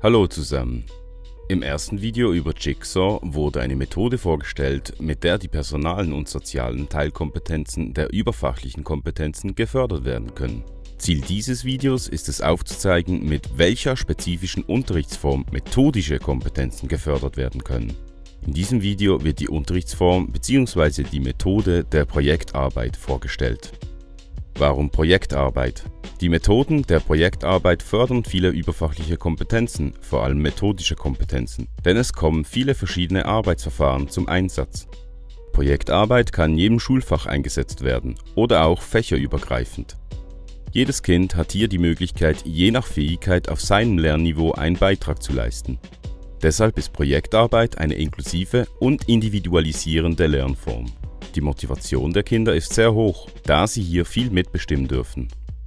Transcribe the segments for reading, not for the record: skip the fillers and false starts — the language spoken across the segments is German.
Hallo zusammen. Im ersten Video über Jigsaw wurde eine Methode vorgestellt, mit der die personalen und sozialen Teilkompetenzen der überfachlichen Kompetenzen gefördert werden können. Ziel dieses Videos ist es aufzuzeigen, mit welcher spezifischen Unterrichtsform methodische Kompetenzen gefördert werden können. In diesem Video wird die Unterrichtsform bzw. die Methode der Projektarbeit vorgestellt. Warum Projektarbeit? Die Methoden der Projektarbeit fördern viele überfachliche Kompetenzen, vor allem methodische Kompetenzen, denn es kommen viele verschiedene Arbeitsverfahren zum Einsatz. Projektarbeit kann in jedem Schulfach eingesetzt werden oder auch fächerübergreifend. Jedes Kind hat hier die Möglichkeit, je nach Fähigkeit auf seinem Lernniveau einen Beitrag zu leisten. Deshalb ist Projektarbeit eine inklusive und individualisierende Lernform. Die Motivation der Kinder ist sehr hoch, da sie hier viel mitbestimmen dürfen.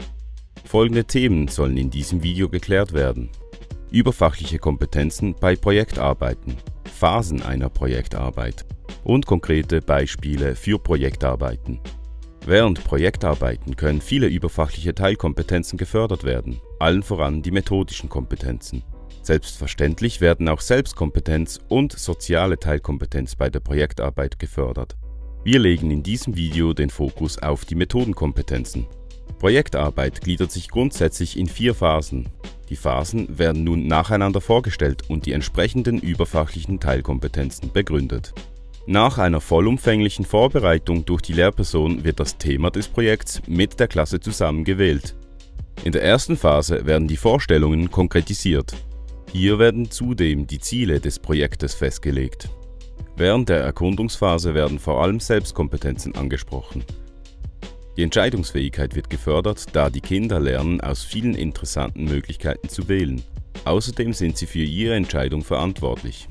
Folgende Themen sollen in diesem Video geklärt werden: Überfachliche Kompetenzen bei Projektarbeiten, Phasen einer Projektarbeit und konkrete Beispiele für Projektarbeiten. Während Projektarbeiten können viele überfachliche Teilkompetenzen gefördert werden, allen voran die methodischen Kompetenzen. Selbstverständlich werden auch Selbstkompetenz und soziale Teilkompetenz bei der Projektarbeit gefördert. Wir legen in diesem Video den Fokus auf die Methodenkompetenzen. Projektarbeit gliedert sich grundsätzlich in 4 Phasen. Die Phasen werden nun nacheinander vorgestellt und die entsprechenden überfachlichen Teilkompetenzen begründet. Nach einer vollumfänglichen Vorbereitung durch die Lehrperson wird das Thema des Projekts mit der Klasse zusammen gewählt. In der ersten Phase werden die Vorstellungen konkretisiert. Hier werden zudem die Ziele des Projektes festgelegt. Während der Erkundungsphase werden vor allem Selbstkompetenzen angesprochen. Die Entscheidungsfähigkeit wird gefördert, da die Kinder lernen, aus vielen interessanten Möglichkeiten zu wählen. Außerdem sind sie für ihre Entscheidung verantwortlich.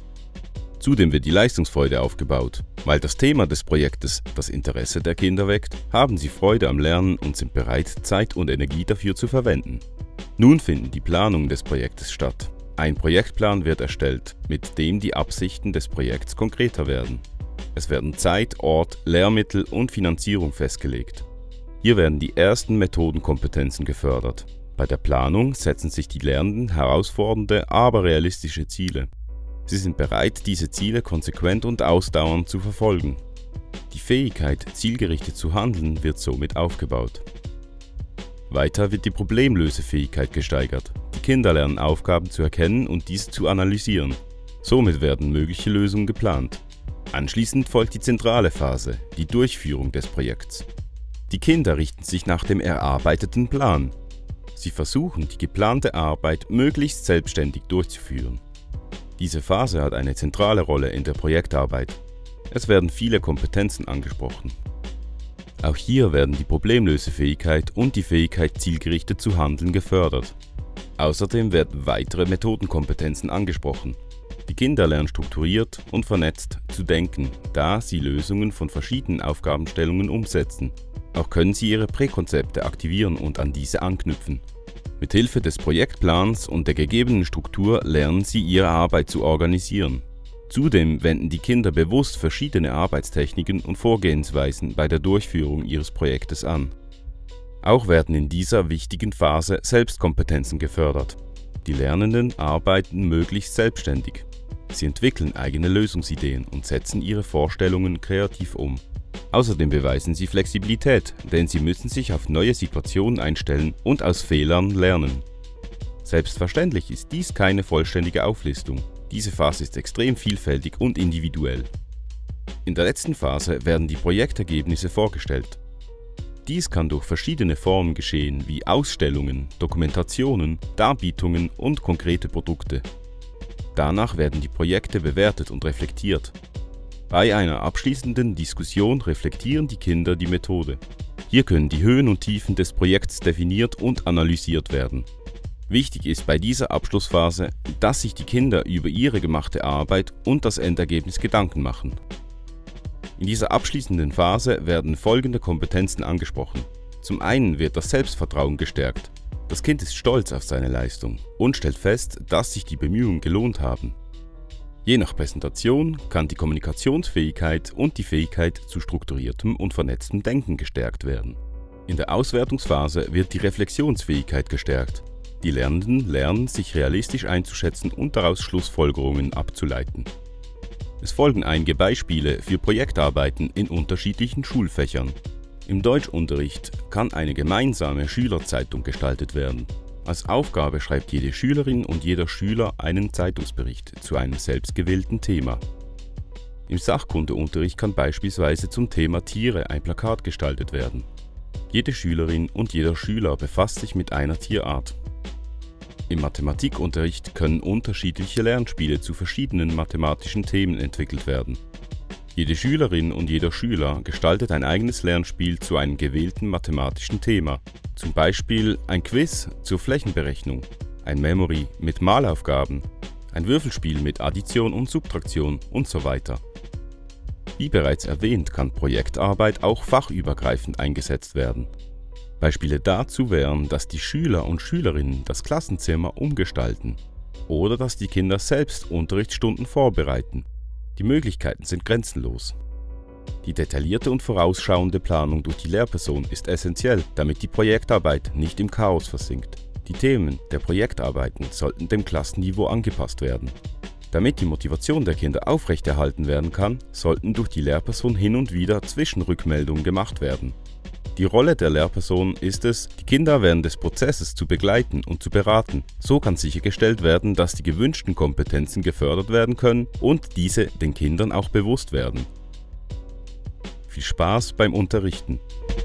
Zudem wird die Leistungsfreude aufgebaut. Weil das Thema des Projektes das Interesse der Kinder weckt, haben sie Freude am Lernen und sind bereit, Zeit und Energie dafür zu verwenden. Nun finden die Planungen des Projektes statt. Ein Projektplan wird erstellt, mit dem die Absichten des Projekts konkreter werden. Es werden Zeit, Ort, Lehrmittel und Finanzierung festgelegt. Hier werden die ersten Methodenkompetenzen gefördert. Bei der Planung setzen sich die Lernenden herausfordernde, aber realistische Ziele. Sie sind bereit, diese Ziele konsequent und ausdauernd zu verfolgen. Die Fähigkeit, zielgerichtet zu handeln, wird somit aufgebaut. Weiter wird die Problemlösefähigkeit gesteigert. Die Kinder lernen Aufgaben zu erkennen und diese zu analysieren. Somit werden mögliche Lösungen geplant. Anschließend folgt die zentrale Phase, die Durchführung des Projekts. Die Kinder richten sich nach dem erarbeiteten Plan. Sie versuchen, die geplante Arbeit möglichst selbstständig durchzuführen. Diese Phase hat eine zentrale Rolle in der Projektarbeit. Es werden viele Kompetenzen angesprochen. Auch hier werden die Problemlösefähigkeit und die Fähigkeit, zielgerichtet zu handeln, gefördert. Außerdem werden weitere Methodenkompetenzen angesprochen. Die Kinder lernen strukturiert und vernetzt zu denken, da sie Lösungen von verschiedenen Aufgabenstellungen umsetzen. Auch können sie ihre Präkonzepte aktivieren und an diese anknüpfen. Mit Hilfe des Projektplans und der gegebenen Struktur lernen sie, ihre Arbeit zu organisieren. Zudem wenden die Kinder bewusst verschiedene Arbeitstechniken und Vorgehensweisen bei der Durchführung ihres Projektes an. Auch werden in dieser wichtigen Phase Selbstkompetenzen gefördert. Die Lernenden arbeiten möglichst selbstständig. Sie entwickeln eigene Lösungsideen und setzen ihre Vorstellungen kreativ um. Außerdem beweisen sie Flexibilität, denn sie müssen sich auf neue Situationen einstellen und aus Fehlern lernen. Selbstverständlich ist dies keine vollständige Auflistung. Diese Phase ist extrem vielfältig und individuell. In der letzten Phase werden die Projektergebnisse vorgestellt. Dies kann durch verschiedene Formen geschehen, wie Ausstellungen, Dokumentationen, Darbietungen und konkrete Produkte. Danach werden die Projekte bewertet und reflektiert. Bei einer abschließenden Diskussion reflektieren die Kinder die Methode. Hier können die Höhen und Tiefen des Projekts definiert und analysiert werden. Wichtig ist bei dieser Abschlussphase, dass sich die Kinder über ihre gemachte Arbeit und das Endergebnis Gedanken machen. In dieser abschließenden Phase werden folgende Kompetenzen angesprochen. Zum einen wird das Selbstvertrauen gestärkt. Das Kind ist stolz auf seine Leistung und stellt fest, dass sich die Bemühungen gelohnt haben. Je nach Präsentation kann die Kommunikationsfähigkeit und die Fähigkeit zu strukturiertem und vernetztem Denken gestärkt werden. In der Auswertungsphase wird die Reflexionsfähigkeit gestärkt. Die Lernenden lernen, sich realistisch einzuschätzen und daraus Schlussfolgerungen abzuleiten. Es folgen einige Beispiele für Projektarbeiten in unterschiedlichen Schulfächern. Im Deutschunterricht kann eine gemeinsame Schülerzeitung gestaltet werden. Als Aufgabe schreibt jede Schülerin und jeder Schüler einen Zeitungsbericht zu einem selbstgewählten Thema. Im Sachkundeunterricht kann beispielsweise zum Thema Tiere ein Plakat gestaltet werden. Jede Schülerin und jeder Schüler befasst sich mit einer Tierart. Im Mathematikunterricht können unterschiedliche Lernspiele zu verschiedenen mathematischen Themen entwickelt werden. Jede Schülerin und jeder Schüler gestaltet ein eigenes Lernspiel zu einem gewählten mathematischen Thema, zum Beispiel ein Quiz zur Flächenberechnung, ein Memory mit Malaufgaben, ein Würfelspiel mit Addition und Subtraktion und so weiter. Wie bereits erwähnt, kann Projektarbeit auch fachübergreifend eingesetzt werden. Beispiele dazu wären, dass die Schüler und Schülerinnen das Klassenzimmer umgestalten oder dass die Kinder selbst Unterrichtsstunden vorbereiten. Die Möglichkeiten sind grenzenlos. Die detaillierte und vorausschauende Planung durch die Lehrperson ist essentiell, damit die Projektarbeit nicht im Chaos versinkt. Die Themen der Projektarbeiten sollten dem Klassenniveau angepasst werden. Damit die Motivation der Kinder aufrechterhalten werden kann, sollten durch die Lehrperson hin und wieder Zwischenrückmeldungen gemacht werden. Die Rolle der Lehrperson ist es, die Kinder während des Prozesses zu begleiten und zu beraten. So kann sichergestellt werden, dass die gewünschten Kompetenzen gefördert werden können und diese den Kindern auch bewusst werden. Viel Spaß beim Unterrichten!